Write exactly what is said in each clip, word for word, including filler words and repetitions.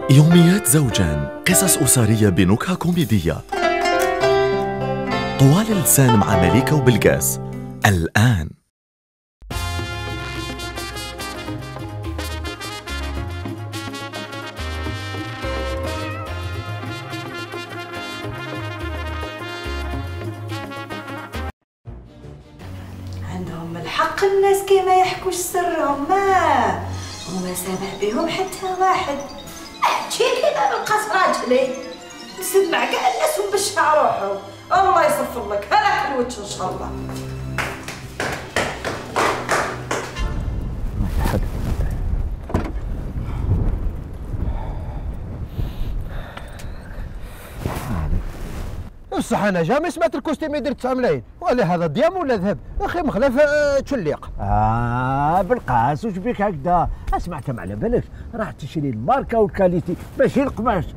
يوميات زوجان، قصص أسرية بنكهة كوميدية. طوال اللسان مع مليكة وبلقاس الآن. عندهم الحق الناس كيما يحكوش سرهم، ما وما سامح بهم حتى واحد. احكي كذا بالقص راجلي نسمع كاع الناس ونبشع روحه. الله يصفر لك هلاك الوجه ان شاء الله. بصح انا جامي سمعت الكوستيم يدير تسعة ملايين، ولا هذا ديام ولا ذهب؟ اخي مخلف تشليق. اه بالقاس واش بيك هكذا؟ اسمع ما على بالك راح تشري الماركه والكاليتي ماشي القماش.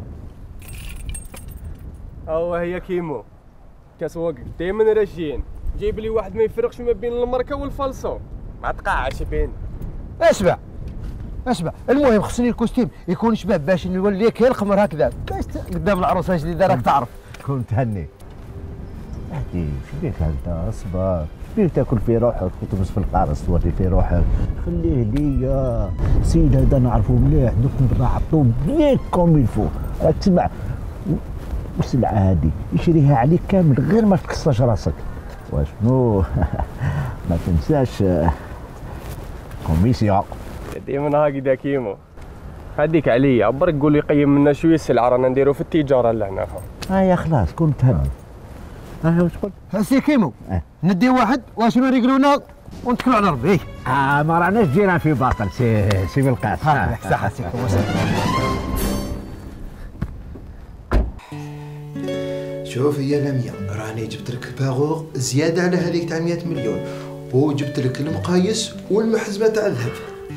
هو هي كيمو كسوق دائما راشين، جايب لي واحد ما يفرقش ما بين الماركه والفالصو، ما تقعش بين. اسمع اسمع المهم خصني الكوستيم يكون شباب باش نولي كي القمر هكذا باش قدام العروسه الجديده راك تعرف. كنت هني اهدي شو بيك هكذا؟ اصبر بيك تاكل في روحك وتمس في القارص توري في روحك. خليه ليا سيد هذا نعرفه مليح دوك نعطوه بيك كوم يلفو. راك تسمع والسلعه هذه يشريها عليك كامل غير ما تكسرش راسك. واشنو ما تنساش كوميسيون ديما هكذا كيمو. هديك عليا برك قول لي قيم لنا شويه السلعه رانا نديرو في التجاره لهنا. اه يا خلاص كنت هني. اه واش قلت؟ سي كيمو اه ندي واحد واش يريقلونا ونتكلوا على ربي. اه ما راناش جينا في باطل سي سي بالقاس. ها صح سي كيمو. شوف يا لميا راني جبت لك باغور زياده على هذيك تاع مئة مليون، وجبت لك المقايس والمحزمه تاع الذهب.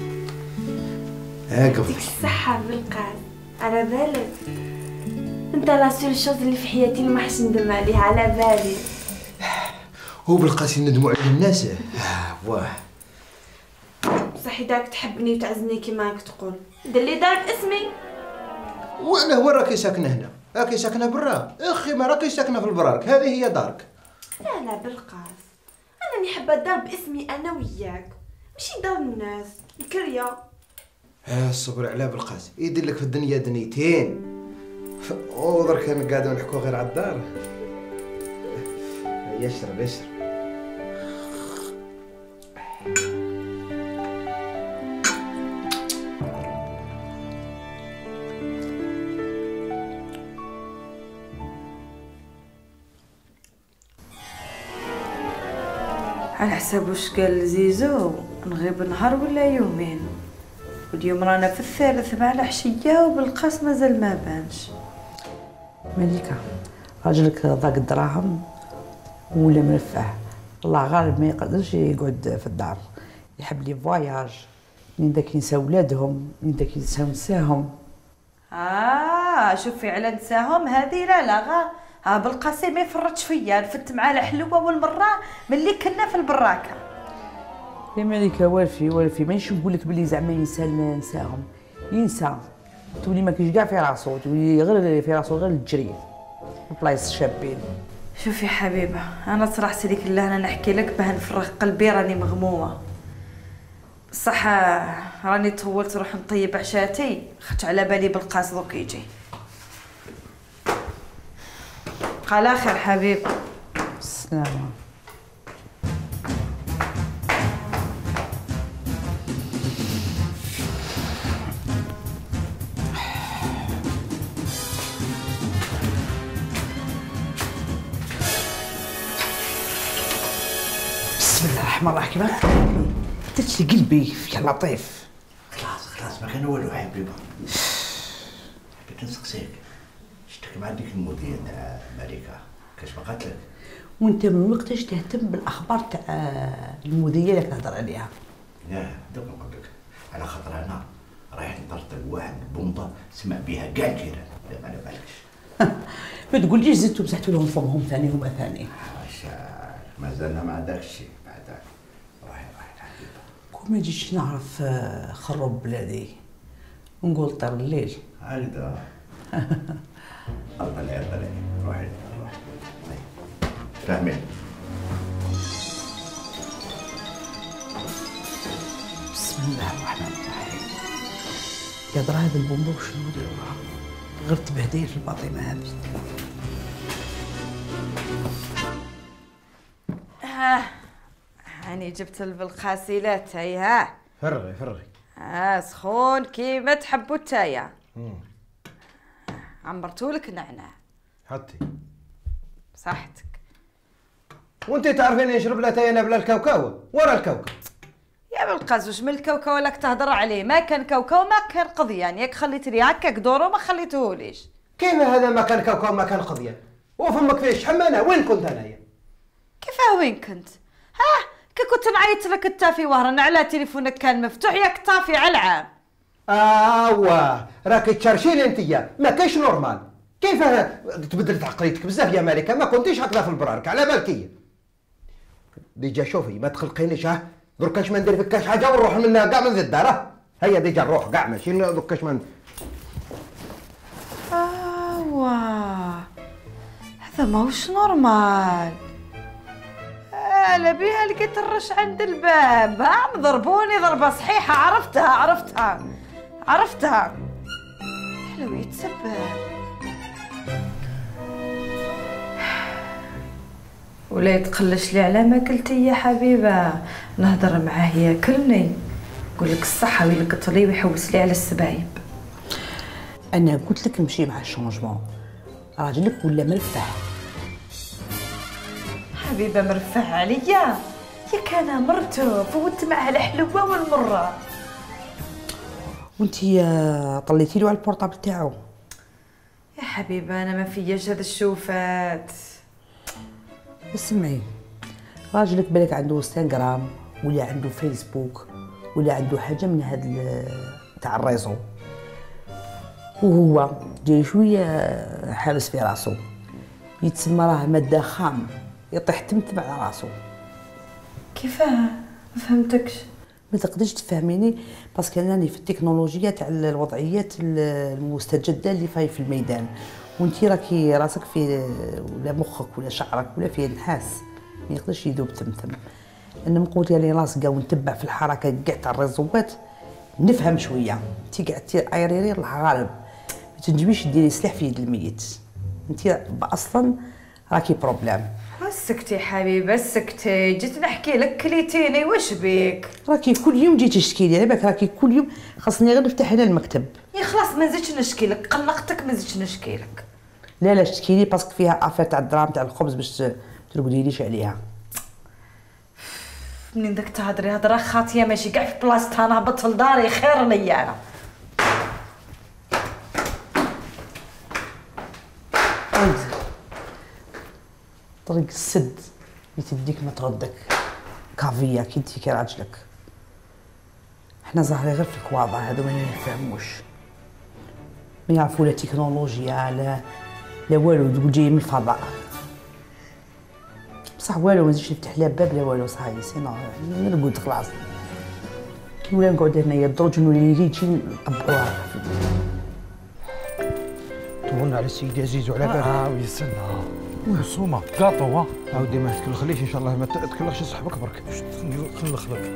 هاك يعطيك الصحة بالقاس. على بالك انت لا سول شوز اللي في حياتي اللي ما حش ندم عليه، على بالي. هو بالقاس ندموا على الناس. اه واه بصح اذا راك تحبني وتعزني كيما راك تقول دير لي دار باسمي. وانا وين راكي ساكنه هنا؟ راكي ساكنه برا؟ اخي ما راكي ساكنه في البرارك، هذه هي دارك. لا لا بالقاس انا اللي حابه الدار باسمي انا وياك، ماشي دار الناس الكريه. ها الصبر على بالقاس يدير لك في الدنيا دنيتين، ودرك انا قاعدين نحكوا غير على الدار. يشرب يشرب. على حساب واش قال زيزو نغيب نهار ولا يومين، واليوم رانا في الثالث مع العشيه وبالقاس مازال ما بانش. مليكة راجلك ضاق الدراهم ولا مرفع، الله غالب ما يقدرش يقعد في الدار، يحب لي فواياج، من داك ينسى ولادهم من داك ينسى نساهم. اه شوفي على نساهم هذه لا لا غا ها بالقاسي ما يفرطش فيا، نفت معاه الحلوه والمره ملي كنا في البراكه. يا مليكة والفي والفي ماشي نقول لك بلي زعما ينسى نساهم، ينسى تولي ما كاينش كاع في راسو، تولي غير في راسو غير الجري بلايص الشابين. شوفي حبيبه انا صراحه ليك الله انا نحكي لك باه نفرغ قلبي راني مغمومه، صح راني طولت نروح نطيب عشاتي خدت على بالي بالقاس دوك يجي. على خير حبيبي. السلامة. بسم الله الرحمن الرحيم. تتشي قلبي يا لطيف. خلاص خلاص ما كان والو حبيبه. حبيت نسقسيك شتك مع ديك المدير تاع مليكة كاش بقات لك؟ وانت من وقتاش تهتم بالاخبار تاع المذيعه اللي كنهضر عليها؟ لا دوك نقول لك على خاطر انا رايح نطرطق واحد البومبه سمع بها كاع الجيران. لا ما على بالكش. ما تقوليش زدتوا مسحتوا لهم فمهم ثاني هما ثاني. حاشا مازلنا مع داك الشيء بعدك. روحي روحي حبيبه. كون ما جيتش نعرف خرب بلادي ونقول طير الليل. هذا الله لا يرضى روحي روحي فاهمين. بسم الله الرحمن الرحيم. يا درا هذا البومبا وشنو نديروها؟ غير تبهديل في الباطمه هذه. ها هاني جبت البالغسيلات هاي. ها فرغي فرغي. ها سخون كيما تحبوا التايا. عمرتولك نعناع. حطي. بصحتك. وانت تعرفين يشرب لا تاينا بلا الكاوكاو ورا الكاوكاو. يا بالقاز واش من الكاوكاو لك تهضر عليه؟ ما كان كاوكاو ما كان قضيان، ياك خليت لي هكاك دورو ما خليتهوليش. كيف هذا ما كان كاوكاو ما كان قضيان؟ وفمك فيش حمانه وين كنت انايا؟ كيفاه وين كنت؟ ها كي كنت نعيط لك التافي وهرن على تليفونك كان مفتوح ياك طافي على العام. اوا راكي تشرشين انتيا ما كاينش نورمال. كيف تبدلت عقليتك بزاف يا مالكه؟ ما كنتيش هكذا في البرارك على بالك. ديجا شوفي ما تخلقينيش. ها دركاش ما ندير فيك كاش حاجه ونروح من كاع من ذي الدار. هيا ديجا نروح كاع ماشي دركاش ما. اوا هذا ماهوش نورمال. على بيها لقيت الرش عند الباب. ها ضربوني ضربه صحيحه. عرفتها عرفتها عرفتها. حلو يتسبب. ولا يتقلش لي على ما قلتي يا حبيبه. نهضر معاه ياكلني يقول لك الصحه ويلقط لي ويحوس لي على السبايب. انا قلت لك نمشي مع الشونجمون. راجلك ولا مرفح. حبيبه مرفه عليا ياك انا مرته فوت معها الحلوه والمره. وانتي طليتي له على البورطابل تاعو. يا حبيبه انا ما فياش هاد الشوفات. اسمعي راجلك بالك عنده انستغرام ولا عنده فيسبوك ولا عنده حاجه من هاد تاع الريزو، وهو جاي شويه حابس في راسو يتسمى راه ماده خام يطيح تمتم على راسو. كيفاه؟ ما فهمتكش. ما تقدرش تفهميني باسكو راني في التكنولوجيا تاع الوضعيات المستجده اللي فاي في الميدان، وانتي راكي راسك في ولا مخك ولا شعرك ولا فيه نحاس ما يقدرش يذوب تمتم. انا مقولتي لي لاصقه ونتبع في الحركه كاع تاع الريزوات نفهم شويه. انتي قاعد عيريري الله غالب ما تنجميش ديري سلاح في يد الميت. انتي اصلا راكي بروبليم. سكتي حبيبه سكتي. جيت نحكي لك كليتيني واش بيك؟ راكي كل يوم جيتي تشكي لي على بالك راكي كل يوم خاصني غير نفتح هنا المكتب. يا خلاص ما نزيدش نشكي لك. قلقتك ما نزيدش نشكي لك. لا لا تشكي لي باسكو فيها افير تاع الدراهم تاع الخبز باش ترقديليش عليها. منين داك تهضري هضره خاطيه ماشي كاع في بلاصتها. نهبط لداري خير ليا انا. طريق السد اللي تديك ما تردك كافيا كي انتي كي راجلك. حنا ظاهرين غير في الكواضع هذو ما يفهموش ما يعرفوا لا تكنولوجيا لا لا والو. تقول جاي من الفضاء بصح والو ما نزيدش نفتح لا باب لا والو. صاي سينو نرقد خلاص. ولا نقعد هنايا الدرج نولي يجي نقبعوها. طولنا على السيد عزيز وعلى بالك. اه ويستنى وصومه كاطو. عاودي ما تكلخليش ان شاء الله ما تكلخش صاحبك برك. خلخ لك.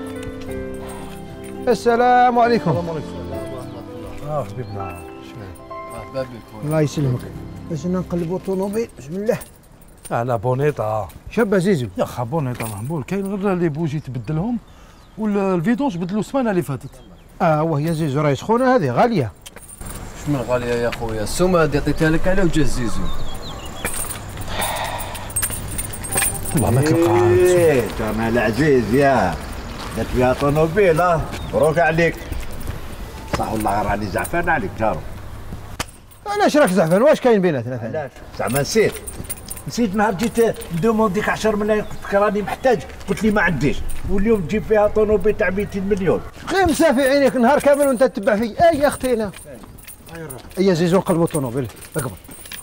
السلام عليكم. السلام عليكم. اه حبيبنا شنو؟ مرحبا بك. الله يسلمك. باش نقلبوا الطوموبيل بسم الله. على بونيطه شابه زيزو. يا خا بونيطه مهبول. كاين غير لي بوجي تبدلهم والفيدونج بدلوا السمانه اللي فاتت. اه وهي زيزو راهي سخونه هذه غاليه. شمن غاليه يا خويا؟ السومه هذه عطيتها لك على وجه زيزو. والله ما كنلقاها. ايه تمام العزيز يا درت فيها طوموبيل. اه مبروك عليك. صح والله راني زعفان عليك جارو. علاش راك زعفان؟ واش كاين بيناتنا ثاني؟ علاش؟ زعما نسيت نسيت نهار جيت ندومونديك عشرة ملايين قلت لك راني محتاج قلت لي ما عنديش، واليوم تجيب فيها طوموبيل تاع مئتين مليون. غير مسافي عينيك نهار كامل وانت تتبع في. اي يا اختينا. اي يا زيزو نقلبوا الطوموبيل اقبل.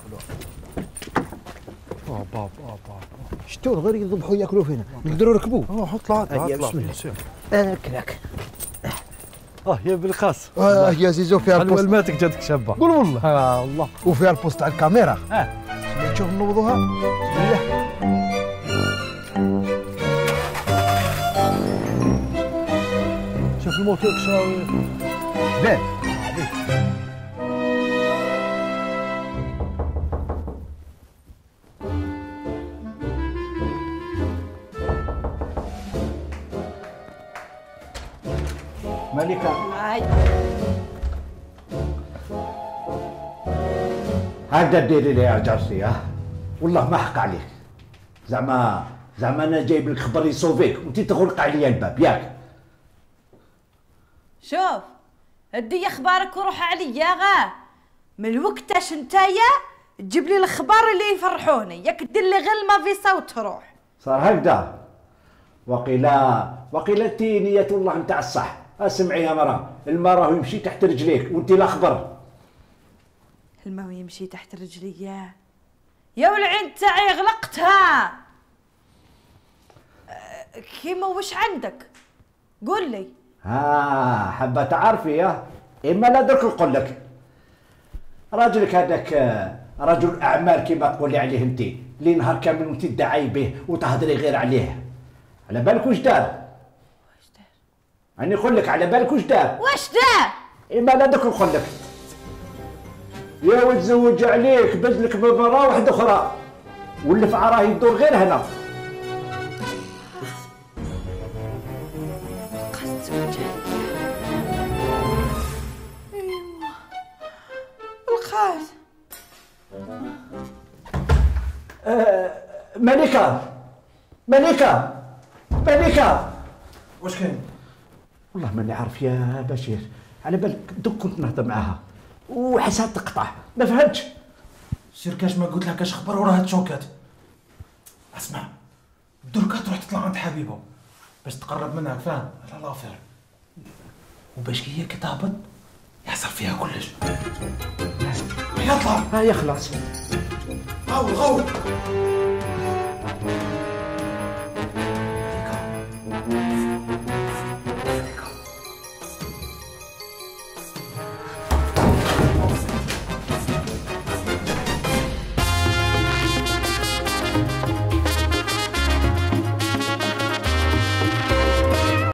بابا بابا شتو غير يذبحوا ياكلوا فينا نقدروا نركبوا. اه حط العطله هيا عطله بسم الله. بيان سور. هكذاك اه يا بالخاص. اه يا زيزو فيها البوست. الماتك جاتك شابه. قول والله. اه والله. وفيها البوست تاع الكاميرا. اه نشوف نوضوها. بسم الله. شوف الموتور شاوي. باه. ملكة هاي هكذا ديري لي يا جارتي ها والله ما حق عليك زعما زعما انا جايب لك خبر يصوفيك وانت تغلق عليا الباب ياك. شوف هدي اخبارك وروح عليا غا من وقتاش نتايا تجيب لي الاخبار اللي يفرحوني، ياك دير لي غير ما في صوت تروح. صار هكذا وقيلا وقيلا تي نية الله نتاع الصح. اسمعي يا مرا الماء راهو يمشي تحت رجليك وانت لا خبر. الماء يمشي تحت رجليا يا والعين تاعي غلقتها. كيما وش عندك قول لي. ها حابه تعرفي يا اما لا درك نقول لك راجلك هذاك رجل اعمال كما تقولي عليه انت اللي نهار كامل وانت تدعي به وتهضري غير عليه على بالك واش دار؟ واش دار؟ راني نقول لك على بالك واش دار؟ واش دار؟ اما لا درك نقول لك يا وتزوج عليك بدلك بمراه واحده اخرى واللفعه راه يدور غير هنا. الخاس آه ملكة ملكة ملكة واش كاين؟ والله ماني عارف يا بشير على بالك دوك كنت نهضر معاها وحسها تقطع ما فهمتش. سير كاش ما قلت لها كاش خبر وراها تشوكات. اسمع دركا تروح تطلع عند حبيبه باش تقرب منها فاهم على لافير وباش هي كي تهبط يحصل فيها كلش. يطلع ها يا خلاص غاول غاول